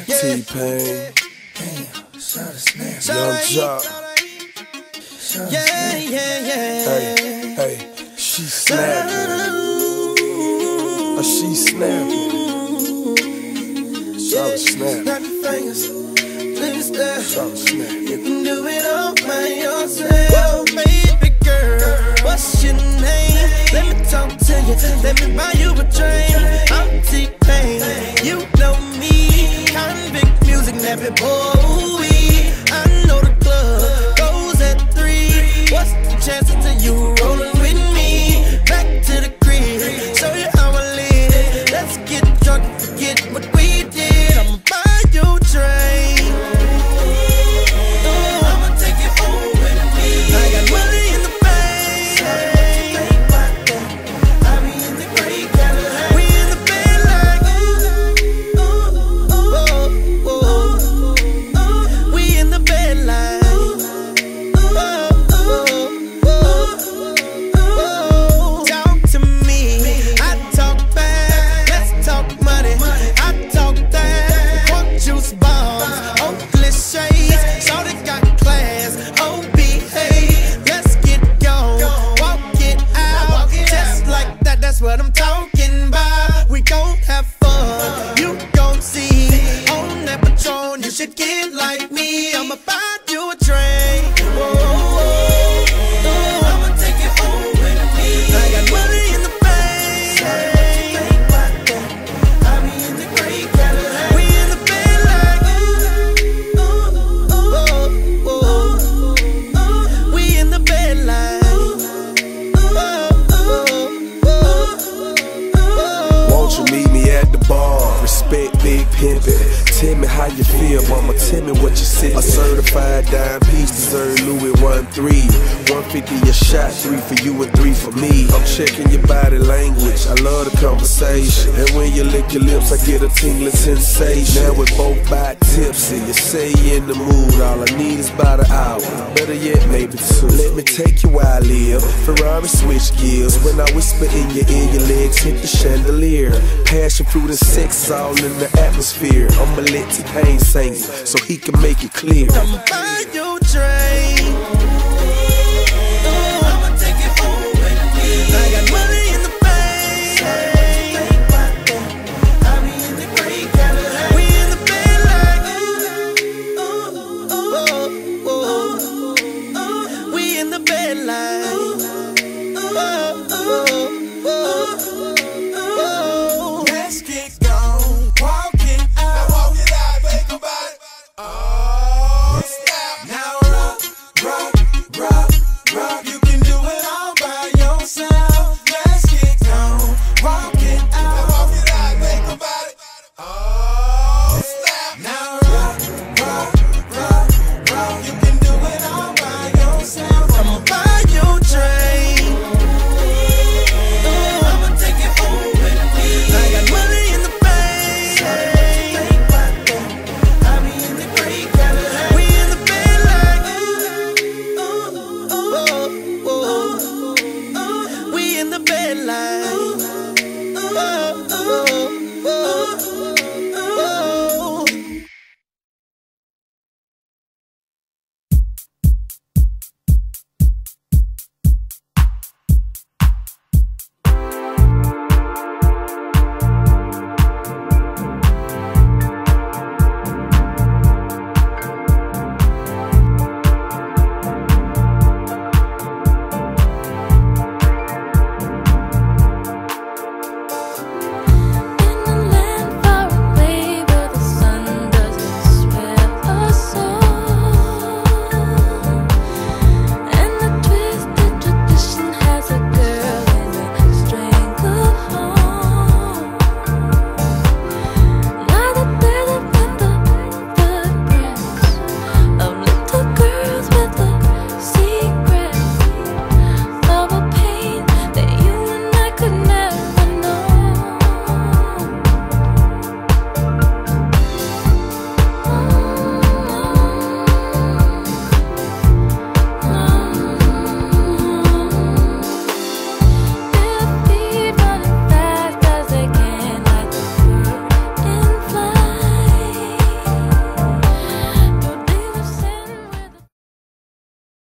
T-Pain, Young Joc. Hey, she snapping. She snapping. Shout snapping. Shout snapping. You can do it all by yourself. Baby girl, what's your name? Let me talk to you, let me buy you a drink. I'm T-Pain, you know me. Convict music, nappy boy. I know the club goes at 3. What's the chances of you rolling with me? Back to the crib, show you how I live. Let's get drunk and forget what we did. I'ma buy you a drink. What I'm talking about, we gon' have fun. You gon' see on that Patron, you should get like me. I'ma buy you a drink. I'ma take you home with me. I got money in the bank. What you think about that? I be in the gray Cadillac. We in the bed like we in the bed like. Meet me at the bar, respect big pimpin'. Tell me how you feel, mama, tell me what you said. A certified dime piece deserve Louis 1-3. 150 a shot, 3 for you and 3 for me. I'm checking your body language, I love the conversation. And when you lick your lips, I get a tingling sensation. Now we're both by tipsy, you say you in the mood. All I need is about an hour, better yet maybe 2. Let me take you where I live, Ferrari switch gears. When I whisper in your ear, your legs hit the chandelier. Passion, fruit, and sex all in the atmosphere. I'ma let T-Pain sing so he can make it clear. I'ma buy you a drink.